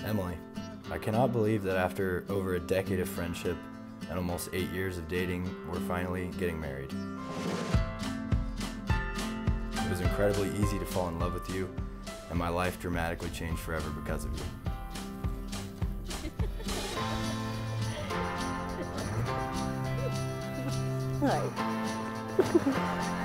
Emily, I cannot believe that after over a decade of friendship and almost 8 years of dating, we're finally getting married. It was incredibly easy to fall in love with you, and my life dramatically changed forever because of you. Hi.